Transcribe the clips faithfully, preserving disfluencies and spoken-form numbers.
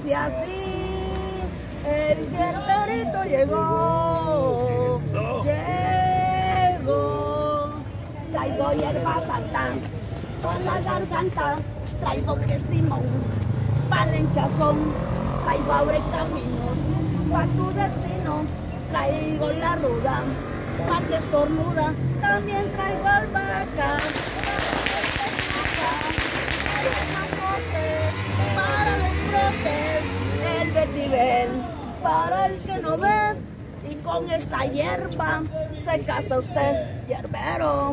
dice así, el hierberito llegó, llegó, traigo hierba santa, para la garganta, traigo que Simón, para el hinchazón, traigo abre caminos, para tu destino, traigo la ruda, para que estornuda, también traigo albahaca. Para los brotes, el betibel, para el que no ve, y con esta hierba se casa usted, hierbero.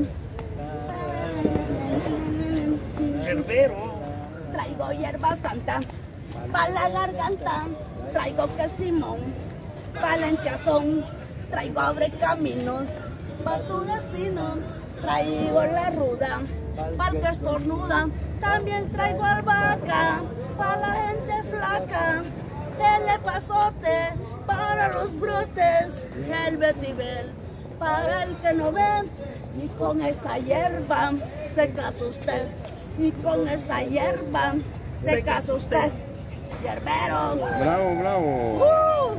Hierbero. Traigo hierba santa, para la garganta, traigo que Simón, para el hinchazón, traigo abre caminos, para tu destino, traigo la ruda, para el que estornuda, también traigo albahaca, para la gente flaca, el epazote, para los brotes, el betibel, para el que no ve, y con esa hierba se casa usted, y con esa hierba se casa usted, hierbero. Bravo, bravo. Uh.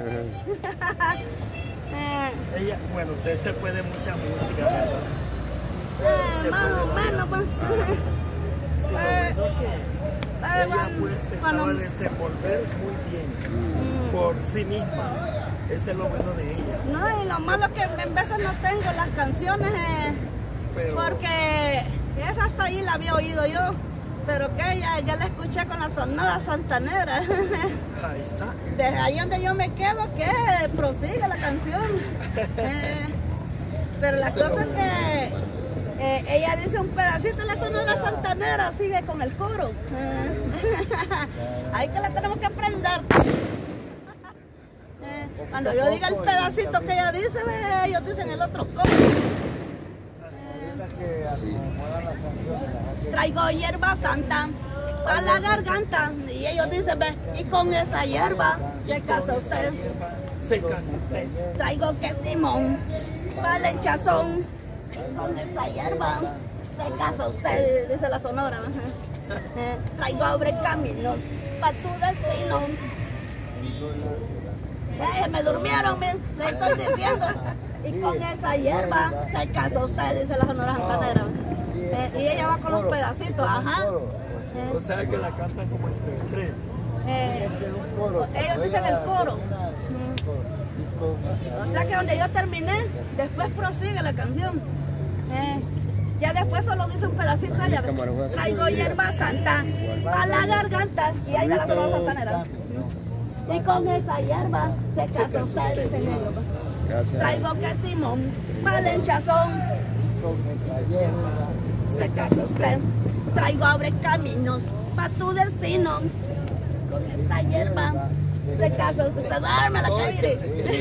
Ella, bueno, usted se puede mucha música, ¿verdad? Eh, más o menos, pues. Eh, que ella pues se sabe desenvolver muy bien por sí misma. Ese es lo bueno de ella. No, y lo malo que en veces no tengo las canciones, eh, pero, porque esa hasta ahí la había oído yo, pero que ya, ya la escuché con la Sonora Santanera. Ahí está. Desde ahí donde yo me quedo, que prosigue la canción. Eh, pero la cosa es que Eh, ella dice un pedacito en la Sonora Santanera, sigue con el coro. Eh, ahí que la tenemos que aprender. Eh, cuando yo diga el pedacito que ella dice, eh, ellos dicen el otro coro. Eh, traigo hierba santa para la garganta y ellos dicen, ve, y con esa hierba se casa usted. Se casa usted. Traigo que Simón para el hinchazón. Con esa hierba se casa usted, dice la Sonora. Eh, traigo abre caminos para tu destino. Eh, me durmieron, me, le estoy diciendo. Y con esa hierba se casa usted, dice la Sonora Santanera. Eh, y ella va con los pedacitos, ajá. Eh, o sea que la cantan como entre tres. Eh, ellos dicen el coro. O sea que donde yo terminé, después prosigue la canción. Eh, ya después solo dice un pedacito allá. Traigo hierba santa para la garganta y ahí está la Sonora Santanera. Y con esa hierba se casa usted, dice negro. Traigo que Simón para el hinchazón. Se casa usted. Traigo abre caminos para tu destino. Con esta hierba se casa usted. Se duerme la calle.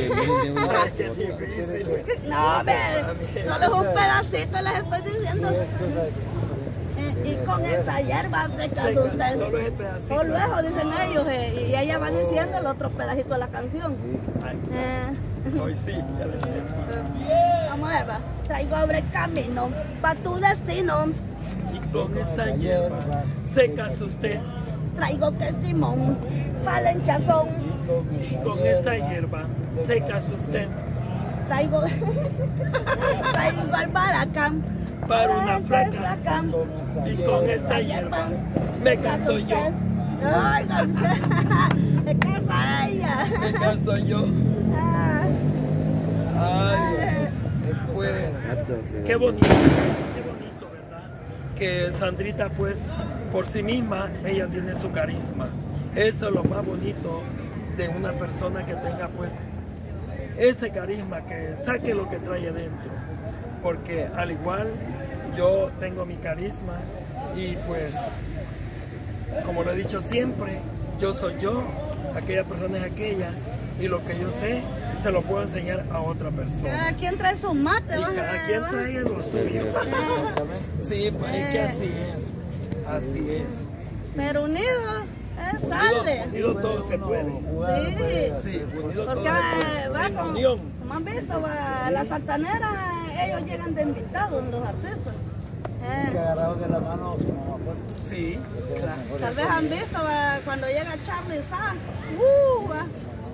No, me, solo es un pedacito, les estoy diciendo. Eh, y con esa hierba se casa usted. Solo es el pedacito. Solo eso dicen ellos. Eh, y ella va diciendo el otro pedacito de la canción. Eh. Hoy sí, ya le entiendo. Vamos a ver, va. Traigo abre camino para tu destino. Y con esta hierba se casa usted. Traigo que Simón para el hinchazón. Y con esta hierba se casa usted. Traigo, traigo albahaca para una flaca. flaca. Y con esta hierba me caso yo. Ay, no, me casa ella. Me caso yo. Ah. Ay, pues, qué bonito, qué bonito, ¿verdad? Que Sandrita, pues, por sí misma, ella tiene su carisma. Eso es lo más bonito de una persona que tenga, pues, ese carisma, que saque lo que trae adentro. Porque al igual, yo tengo mi carisma y, pues, como lo he dicho siempre, yo soy yo, aquella persona es aquella, y lo que yo sé, se lo puedo enseñar a otra persona. Cada quien trae su mate, y cada quien trae lo suyo. Sí, pues es que así es, así es. Pero unidos, eh, sale. Unidos todo se puede. Sí, sí, unidos porque todo se va, puede. como, Unión. como han visto, va, la Santanera, ellos llegan de invitados, los artistas. Eh. Que agarrados de la mano. Sí, claro. Tal vez han visto va, cuando llega Charly Sa. Uh, va.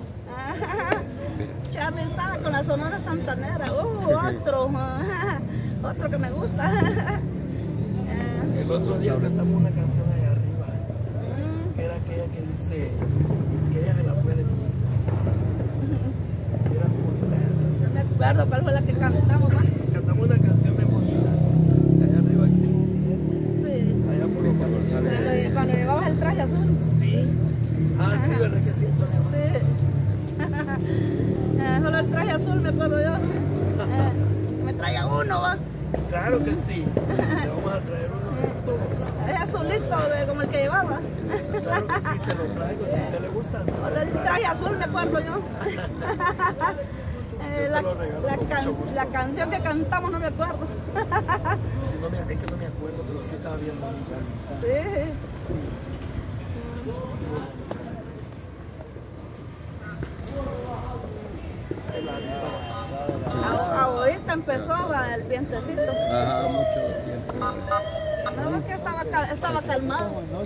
Charly Sa con la Sonora Santanera. Uh, otro. Otro que me gusta. El otro día cantamos una canción allá arriba. Que era aquella que dice que ella se la puede bien. Era como no me acuerdo cuál fue la que cantamos. ¿Va? Cantamos una canción de música. Allá arriba hicimos un video. Sí. Allá por los cuando, cuando llevabas el traje azul. Sí. Ah, sí, ¿verdad que sí? Entonces, sí. eh, solo el traje azul me acuerdo yo. Eh, me traía uno, va. Claro que sí. Le vamos a traer uno de todos. Es azulito, de, como el que llevaba. Claro que sí, se lo traigo. Si a usted le gusta. Solo el traje azul me acuerdo yo. eh, la, la, can, la canción que cantamos no me acuerdo. Sí, no me, es que no me acuerdo, pero sí estaba bien bonita. Sí. Ahorita empezó va, el vientecito. Ajá, mucho tiempo. No, que estaba, estaba calmado.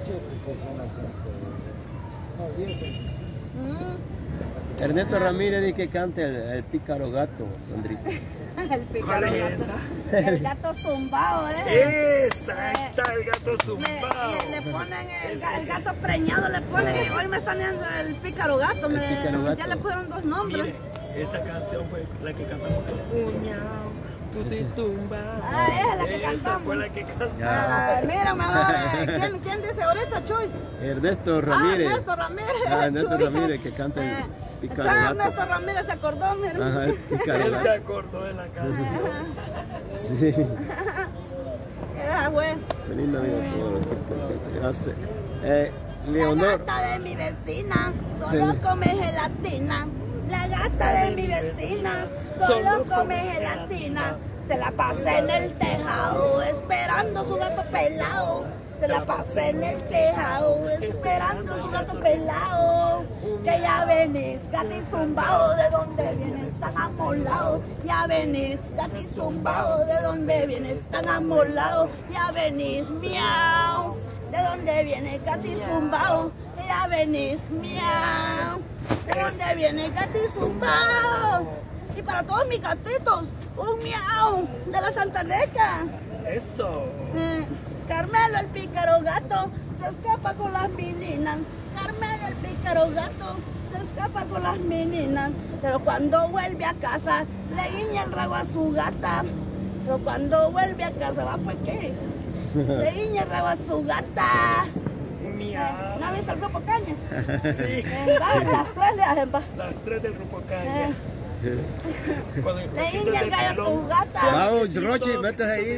Mm. Ernesto Ramírez dice que cante el, el pícaro gato, Sandrita. El pícaro gato. El gato zumbao, ¿eh? Esa, está el gato zumbao. Le, le, le ponen el, el gato preñado, le ponen, y hoy me están dando el pícaro gato. Me, pícaro gato. Ya le pusieron dos nombres. Mire, esa canción fue la que cantamos. Uñao, tú te tumbas. Ah, esa es la que esa cantamos. fue la que cantamos. Ah, mira, mejor, ¿quién, ¿quién dice ahorita, Chuy? Ernesto Ramírez. Ah, Ernesto Ramírez. Ah, Ernesto Chuy. Ramírez que canta el pícaro Ya gato. Ernesto Ramírez se acordó, mira. Ajá, el pícaro Él se gato. acordó de la canción. Sí. Ah, bueno. Feliz Navidad a todos los chicos que hace. Eh, Leonor. La gata de mi vecina solo Sí. come gelatina. La gata de mi vecina solo come gelatina. Se la pasa en el tejado esperando su gato pelado. Se la pasa en el tejado esperando su gato pelado. Que ya venís, gati zumbao, de donde vienes tan amolado. Ya venís, gati zumbao, de donde vienes tan amolado. Ya venís, miau. ¿De dónde viene Gati Zumbao? Ya venís, miau. ¿De dónde viene Gati Zumbao? Y para todos mis gatitos, un miau de la Santaneca. Eso. Eh, Carmelo el pícaro gato se escapa con las meninas. Carmelo el pícaro gato se escapa con las meninas. Pero cuando vuelve a casa le guiña el rabo a su gata. Pero cuando vuelve a casa va pues qué. Le guiña el rabo a su gata. Miau. ¿No has visto el grupo Caña? Sí. Eh, va, las tres le hacen, va. Las tres del grupo Caña. Eh, Cuando el le cosito guiña el del gallo a pilón. tu gata. Vamos, Rochi, métete ahí.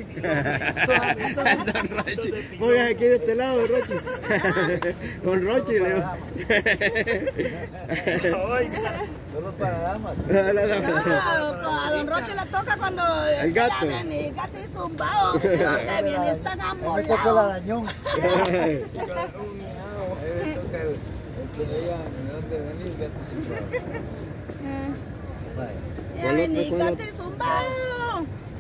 Rochi, voy aquí de este lado, Rochi. Con Rochi, Leo. Oiga. Solo para damas. La dama. No, a don Roche le toca cuando El gato. ya ven, y gato y zumbao, de donde viene tan Me toca el amolado. arañón. Un miau. A mí me toca el, el que ella me dónde venir, gato zumbao. Vaya. Ya ven, y gato y zumbao.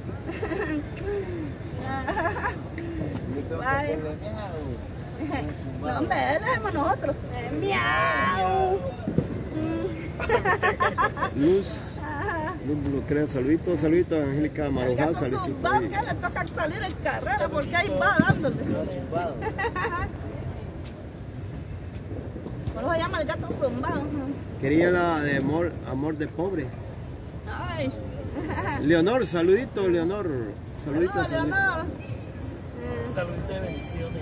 Me toca Ay. hacerle miau. No, hombre, le hacemos nosotros. Eh, miau. Luz, Ajá. Luz Lucrea, saluditos, saluditos a Angélica El Marojá, gato saluditos zumbao ahí. que le toca salir en carrera porque ahí va dándole. Zumbado. ¿Cómo se llama el gato zumbao? Quería la de amor, amor de pobre. Ay. Leonor, saluditos, Leonor. Saluditos. Saludos, Leonor. Eh, Salud de bendiciones.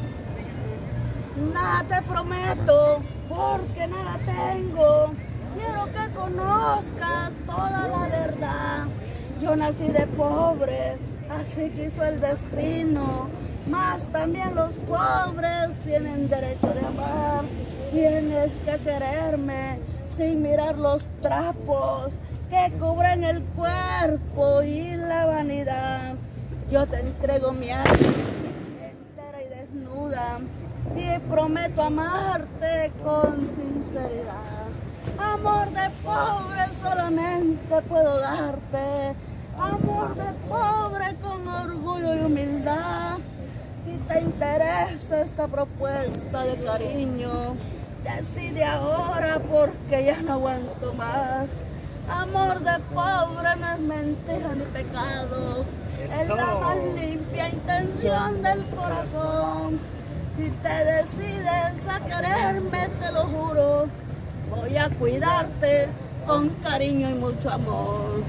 Nada te prometo, porque nada tengo. Quiero que conozcas toda la verdad. Yo nací de pobre, así quiso el destino. Mas también los pobres tienen derecho de amar. Tienes que quererme sin mirar los trapos que cubren el cuerpo y la vanidad. Yo te entrego mi alma entera y desnuda y prometo amarte con sinceridad. Amor de pobre solamente puedo darte, amor de pobre con orgullo y humildad. Si te interesa esta propuesta de cariño, decide ahora porque ya no aguanto más. Amor de pobre no es mentira ni pecado, es la más limpia intención del corazón. Si te decides a quererme, te lo juro, voy a cuidarte con cariño y mucho amor.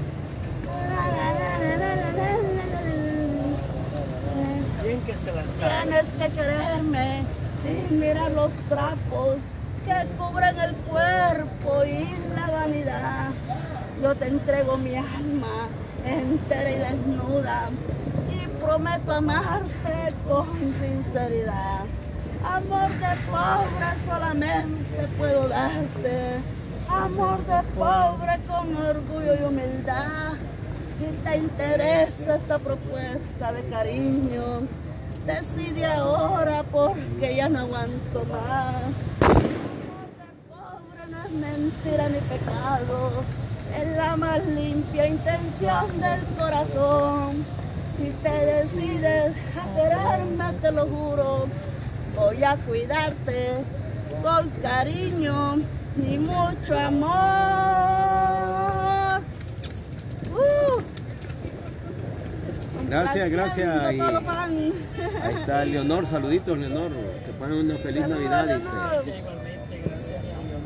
Bien que se la sabe. Tienes que quererme sin mirar los trapos que cubren el cuerpo y la vanidad. Yo te entrego mi alma entera y desnuda y prometo amarte con sinceridad. Amor de pobre solamente puedo darte, amor de pobre con orgullo y humildad. Si te interesa esta propuesta de cariño, decide ahora porque ya no aguanto más. Amor de pobre no es mentira ni pecado, es la más limpia intención del corazón. Si te decides a quererme, te lo juro, voy a cuidarte con cariño y mucho amor. Uh. Gracias, gracias. Y Todo lo fan. ahí está Leonor, saluditos Leonor, que pasen una feliz Saludos, Navidad, Leonor. dice. Igualmente, gracias,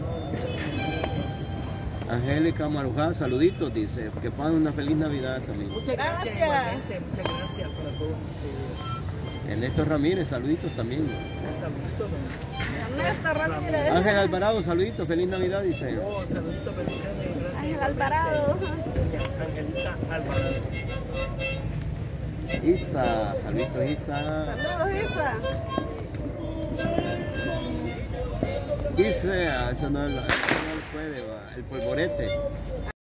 Leonor. Angélica Marujá, saluditos, dice, que pasen una feliz Navidad también. Muchas gracias, Gracias. igualmente, muchas gracias para todos ustedes. Ernesto Ramírez, saluditos también. Un saludito, don Ernesto Ramírez. Ángel Alvarado, saluditos, feliz Navidad, dice. Oh, saludito, bendiciones, gracias. Ángel igualmente. Alvarado. Angelita Alvarado. Isa, saluditos Isa. Saludos, Isa. Dice, ah, eso no, eso no puede, va, el polvorete.